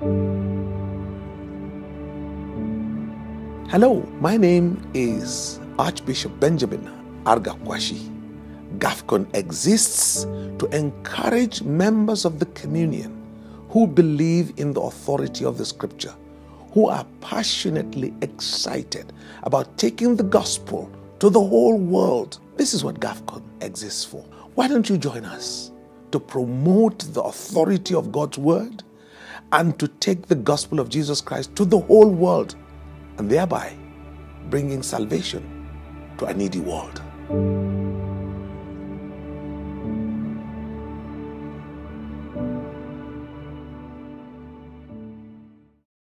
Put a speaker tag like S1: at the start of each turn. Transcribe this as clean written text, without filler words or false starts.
S1: Hello, my name is Archbishop Benjamin Kwashi. Gafcon exists to encourage members of the communion who believe in the authority of the Scripture, who are passionately excited about taking the gospel to the whole world. This is what Gafcon exists for. Why don't you join us to promote the authority of God's word and to take the gospel of Jesus Christ to the whole world, and thereby bringing salvation to a needy world.